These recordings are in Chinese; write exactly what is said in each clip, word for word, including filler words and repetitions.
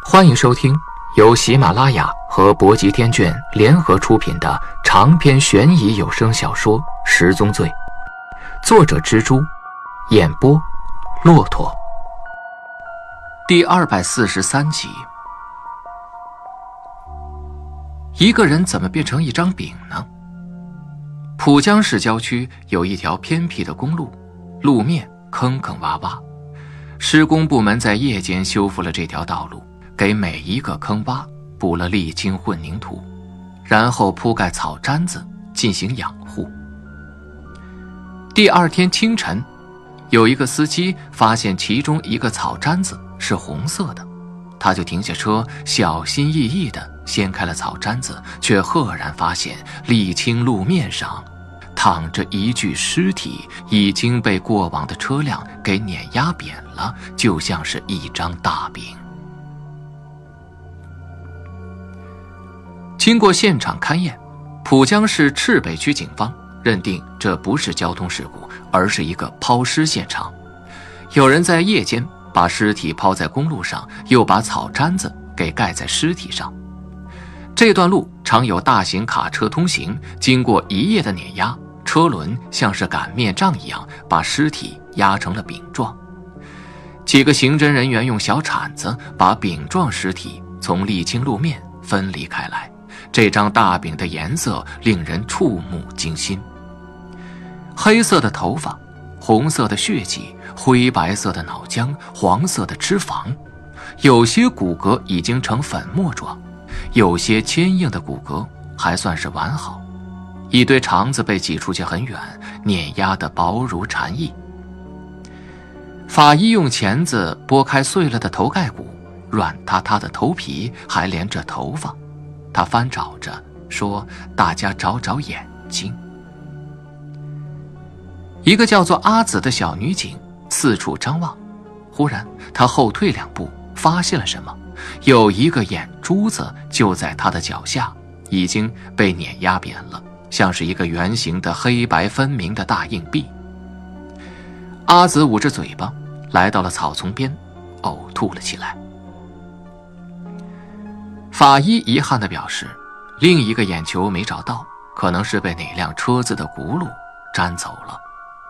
欢迎收听由喜马拉雅和博极天卷联合出品的长篇悬疑有声小说《十宗罪》，作者蜘蛛，演播骆驼。第二百四十三集。一个人怎么变成一张饼呢？浦江市郊区有一条偏僻的公路，路面坑坑洼洼，施工部门在夜间修复了这条道路，给每一个坑洼补了沥青混凝土，然后铺盖草毡子进行养护。第二天清晨，有一个司机发现其中一个草毡子是红色的，他就停下车，小心翼翼地掀开了草毡子，却赫然发现沥青路面上躺着一具尸体，已经被过往的车辆给碾压扁了，就像是一张大饼。经过现场勘验，浦江市赤北区警方认定这不是交通事故，而是一个抛尸现场。有人在夜间把尸体抛在公路上，又把草毡子给盖在尸体上。这段路常有大型卡车通行，经过一夜的碾压，车轮像是擀面杖一样把尸体压成了饼状。几个刑侦人员用小铲子把饼状尸体从沥青路面分离开来，这张大饼的颜色令人触目惊心。黑色的头发，红色的血迹，灰白色的脑浆，黄色的脂肪，有些骨骼已经成粉末状，有些坚硬的骨骼还算是完好，一堆肠子被挤出去很远，碾压得薄如蝉翼。法医用钳子拨开碎了的头盖骨，软塌塌的头皮还连着头发，他翻找着说：“大家找找眼睛。”一个叫做阿紫的小女警四处张望，忽然她后退两步，发现了什么，有一个眼珠子就在她的脚下，已经被碾压扁了，像是一个圆形的黑白分明的大硬币。阿紫捂着嘴巴来到了草丛边，呕吐了起来。法医遗憾地表示，另一个眼球没找到，可能是被哪辆车子的轱辘粘走了。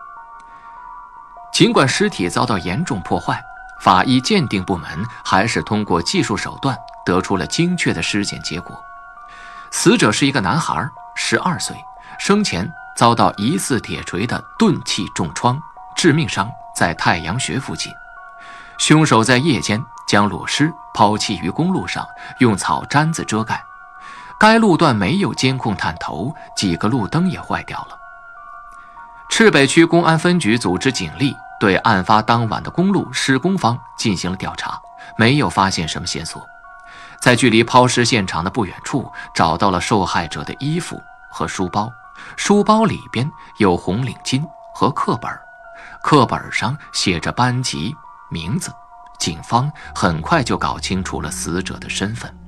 尽管尸体遭到严重破坏，法医鉴定部门还是通过技术手段得出了精确的尸检结果。死者是一个男孩，十二岁，生前遭到疑似铁锤的钝器重创，致命伤在太阳穴附近。凶手在夜间将裸尸抛弃于公路上，用草毡子遮盖。该路段没有监控探头，几个路灯也坏掉了。赤北区公安分局组织警力对案发当晚的公路施工方进行了调查，没有发现什么线索。在距离抛尸现场的不远处，找到了受害者的衣服和书包，书包里边有红领巾和课本，课本上写着班级名字。警方很快就搞清楚了死者的身份。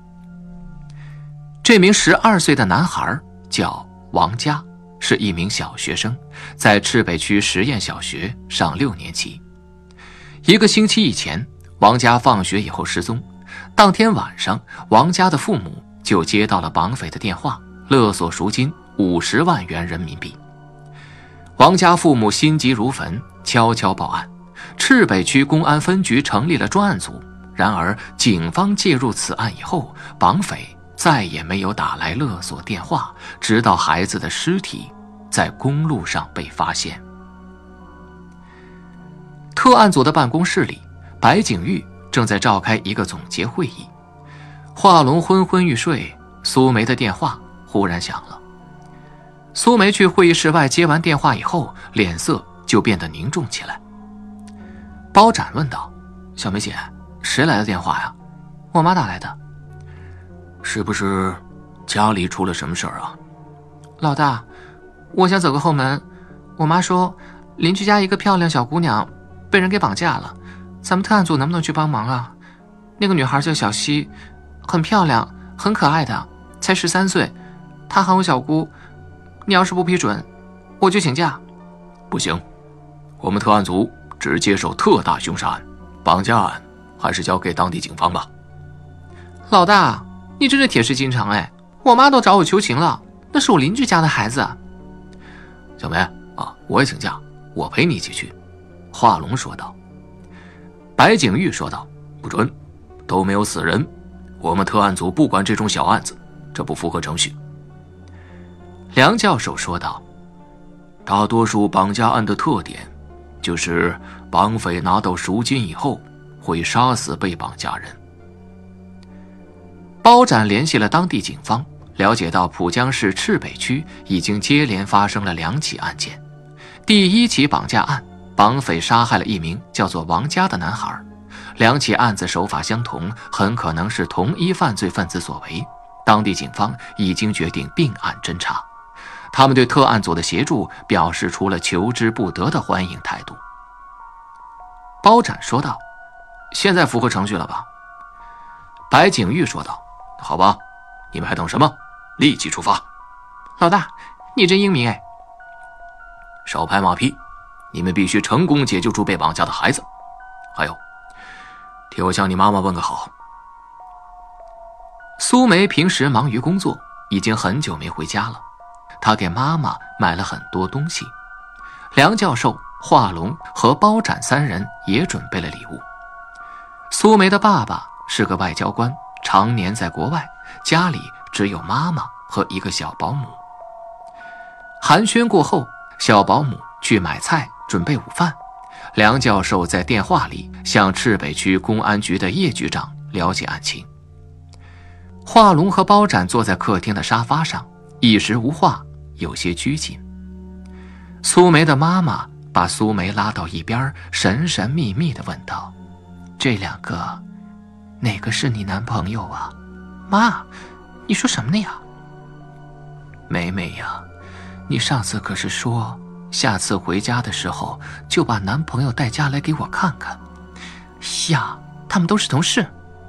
这名十二岁的男孩叫王佳，是一名小学生，在赤北区实验小学上六年级。一个星期以前，王佳放学以后失踪，当天晚上，王佳的父母就接到了绑匪的电话，勒索赎金五十万元人民币。王佳父母心急如焚，悄悄报案。赤北区公安分局成立了专案组，然而警方介入此案以后，绑匪再也没有打来勒索电话，直到孩子的尸体在公路上被发现。特案组的办公室里，白景玉正在召开一个总结会议。华龙昏昏欲睡，苏梅的电话忽然响了。苏梅去会议室外接完电话以后，脸色就变得凝重起来。包展问道：“小梅姐，谁来的电话呀？”“我妈打来的。”“ 是不是家里出了什么事儿啊？”“ 老大，我想走个后门，我妈说邻居家一个漂亮小姑娘被人给绑架了，咱们特案组能不能去帮忙啊？那个女孩叫小希，很漂亮，很可爱的，才十三岁，她喊我小姑，你要是不批准，我就请假。”“ 不行，我们特案组只接手特大凶杀案，绑架案还是交给当地警方吧。” 老大，你真是铁石心肠哎！我妈都找我求情了，那是我邻居家的孩子。 小梅啊，我也请假，我陪你一起去。华龙说道。 白景玉说道： 不准，都没有死人，我们特案组不管这种小案子，这不符合程序。 梁教授说道： 大多数绑架案的特点就是绑匪拿到赎金以后会杀死被绑架人。 包斩联系了当地警方，了解到浦江市赤北区已经接连发生了两起案件。第一起绑架案，绑匪杀害了一名叫做王佳的男孩，两起案子手法相同，很可能是同一犯罪分子所为。当地警方已经决定并案侦查，他们对特案组的协助表示出了求之不得的欢迎态度。包斩说道：现在符合程序了吧？ 白景玉说道：好吧，你们还等什么？立即出发。 老大，你真英明哎！ 少拍马屁，你们必须成功解救出被绑架的孩子。还有，替我向你妈妈问个好。 苏梅平时忙于工作，已经很久没回家了。她给妈妈买了很多东西。梁教授、华龙和包斩三人也准备了礼物。苏梅的爸爸是个外交官，常年在国外，家里只有妈妈和一个小保姆。寒暄过后，小保姆去买菜准备午饭。梁教授在电话里向赤北区公安局的叶局长了解案情。华龙和包斩坐在客厅的沙发上，一时无话，有些拘谨。苏梅的妈妈把苏梅拉到一边，神神秘秘地问道：这两个哪个是你男朋友啊？ 妈，你说什么呢呀？ 梅梅呀，你上次可是说下次回家的时候就把男朋友带家来给我看看。 呀，他们都是同事。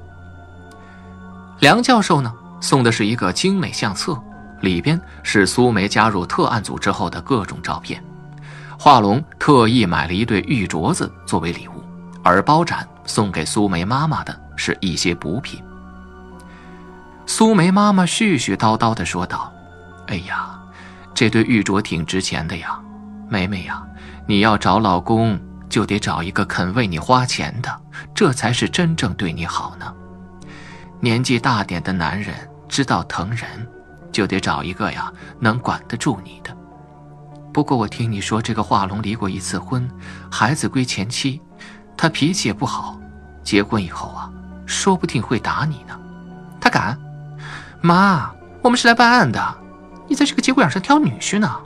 梁教授呢，送的是一个精美相册，里边是苏梅加入特案组之后的各种照片。华龙特意买了一对玉镯子作为礼物，而包斩送给苏梅妈妈的是一些补品。苏梅妈妈絮絮叨叨地说道：哎呀，这对玉镯挺值钱的呀，梅梅呀，你要找老公就得找一个肯为你花钱的，这才是真正对你好呢。年纪大点的男人知道疼人，就得找一个呀能管得住你的。不过我听你说这个华龙离过一次婚，孩子归前妻，他脾气也不好，结婚以后啊，说不定会打你呢。 他敢？妈，我们是来办案的，你在这个节骨眼上挑女婿呢？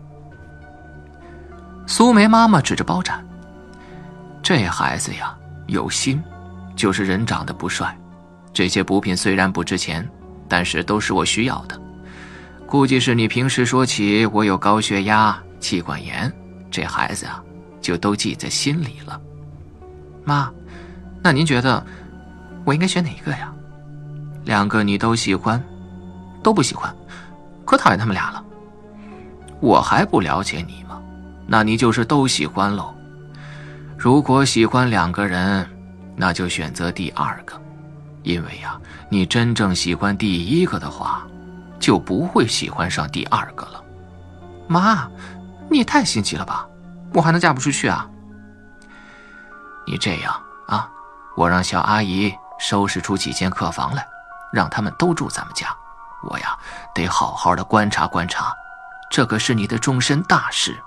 苏梅妈妈指着包斩：这孩子呀有心，就是人长得不帅。这些补品虽然不值钱，但是都是我需要的。估计是你平时说起我有高血压、气管炎，这孩子啊就都记在心里了。 妈，那您觉得我应该选哪一个呀？ 两个你都喜欢？ 都不喜欢，可讨厌他们俩了。 我还不了解你吗？那你就是都喜欢喽。如果喜欢两个人，那就选择第二个。因为呀、啊，你真正喜欢第一个的话，就不会喜欢上第二个了。 妈，你也太心急了吧，我还能嫁不出去啊？ 你这样啊，我让小阿姨收拾出几间客房来，让他们都住咱们家。我呀，得好好的观察观察，这可是你的终身大事。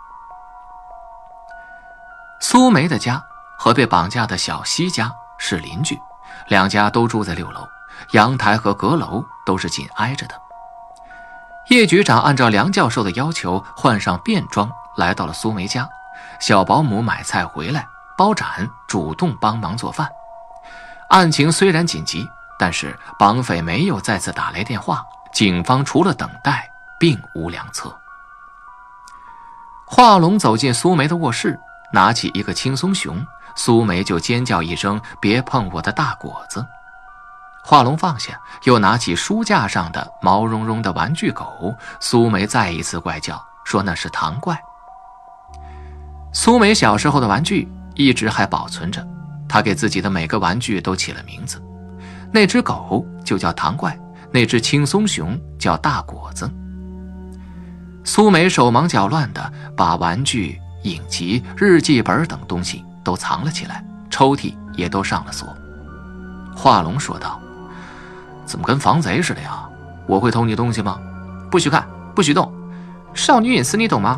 苏梅的家和被绑架的小西家是邻居，两家都住在六楼，阳台和阁楼都是紧挨着的。叶局长按照梁教授的要求换上便装来到了苏梅家，小保姆买菜回来，包斩主动帮忙做饭。案情虽然紧急，但是绑匪没有再次打来电话，警方除了等待并无良策。华龙走进苏梅的卧室，拿起一个轻松熊，苏梅就尖叫一声：别碰我的大果子。华龙放下，又拿起书架上的毛茸茸的玩具狗，苏梅再一次怪叫，说那是糖怪。苏梅小时候的玩具一直还保存着，她给自己的每个玩具都起了名字。 那只狗就叫糖怪，那只青松熊叫大果子。苏梅手忙脚乱地把玩具、影集、日记本等东西都藏了起来，抽屉也都上了锁。华龙说道：怎么跟防贼似的呀？我会偷你东西吗？ 不许看，不许动，少女隐私你懂吗？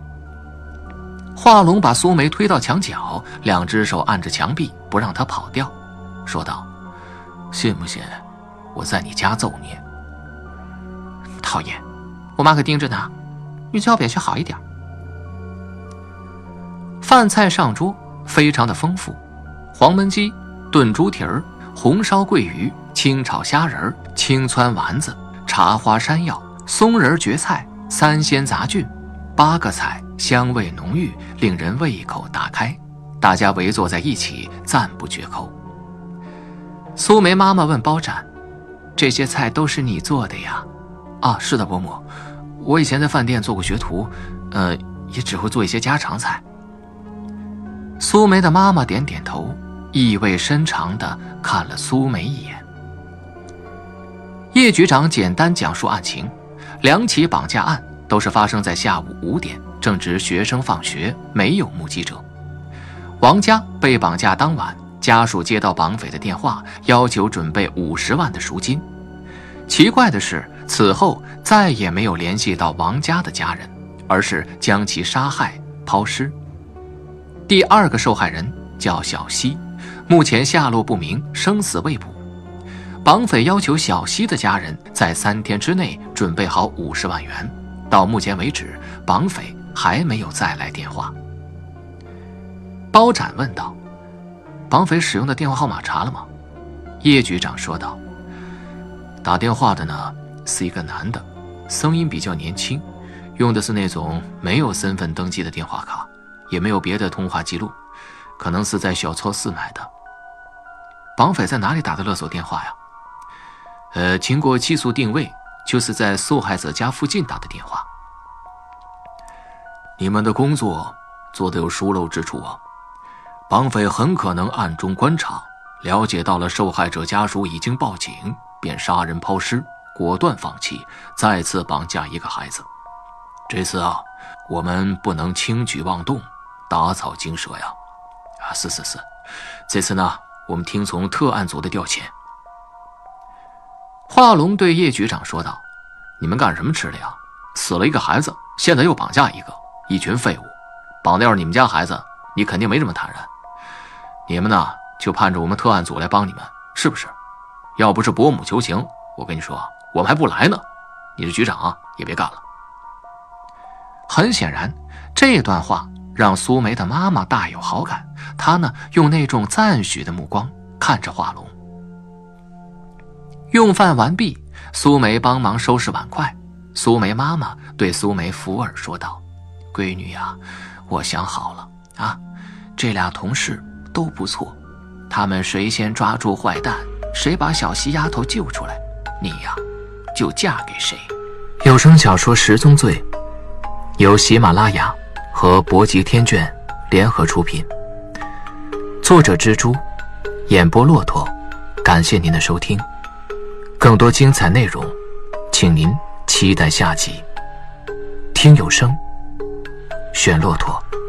华龙把苏梅推到墙角，两只手按着墙壁不让她跑掉，说道：信不信我在你家揍你？ 讨厌，我妈可盯着呢，你最好表现好一点。 饭菜上桌非常的丰富，黄焖鸡、炖猪蹄儿、红烧桂鱼、清炒虾仁、清汆丸子、茶花山药、松仁蕨菜、三鲜杂菌，八个菜香味浓郁，令人胃口大开。大家围坐在一起赞不绝口。苏梅妈妈问包斩：这些菜都是你做的呀？啊，是的，伯母，我以前在饭店做过学徒，呃，也只会做一些家常菜。苏梅的妈妈点点头，意味深长地看了苏梅一眼。叶局长简单讲述案情，两起绑架案都是发生在下午五点，正值学生放学，没有目击者。王家被绑架当晚，家属接到绑匪的电话，要求准备五十万的赎金。奇怪的是，此后再也没有联系到王家的家人，而是将其杀害抛尸。第二个受害人叫小西，目前下落不明，生死未卜。绑匪要求小西的家人在三天之内准备好五十万元，到目前为止，绑匪还没有再来电话。包斩问道：绑匪使用的电话号码查了吗？叶局长说道：打电话的呢是一个男的，声音比较年轻，用的是那种没有身份登记的电话卡，也没有别的通话记录，可能是在小超市买的。绑匪在哪里打的勒索电话呀？呃，经过技术定位，就是在受害者家附近打的电话。你们的工作做得有疏漏之处啊！绑匪很可能暗中观察，了解到了受害者家属已经报警，便杀人抛尸，果断放弃，再次绑架一个孩子。这次啊，我们不能轻举妄动，打草惊蛇呀！啊，是是是，这次呢，我们听从特案组的调遣。华龙对叶局长说道：你们干什么吃的呀？死了一个孩子，现在又绑架一个，一群废物。绑的要是你们家孩子，你肯定没这么坦然。你们呢，就盼着我们特案组来帮你们，是不是？要不是伯母求情，我跟你说，我们还不来呢。你这局长啊，也别干了。很显然，这段话让苏梅的妈妈大有好感，她呢，用那种赞许的目光看着华龙。用饭完毕，苏梅帮忙收拾碗筷。苏梅妈妈对苏梅福尔说道：闺女呀、啊，我想好了啊，这俩同事都不错，他们谁先抓住坏蛋，谁把小西丫头救出来，你呀就嫁给谁。有声小说《十宗罪》由喜马拉雅和博极天卷联合出品，作者蜘蛛，演播骆驼。感谢您的收听，更多精彩内容请您期待下集。听有声，选骆驼。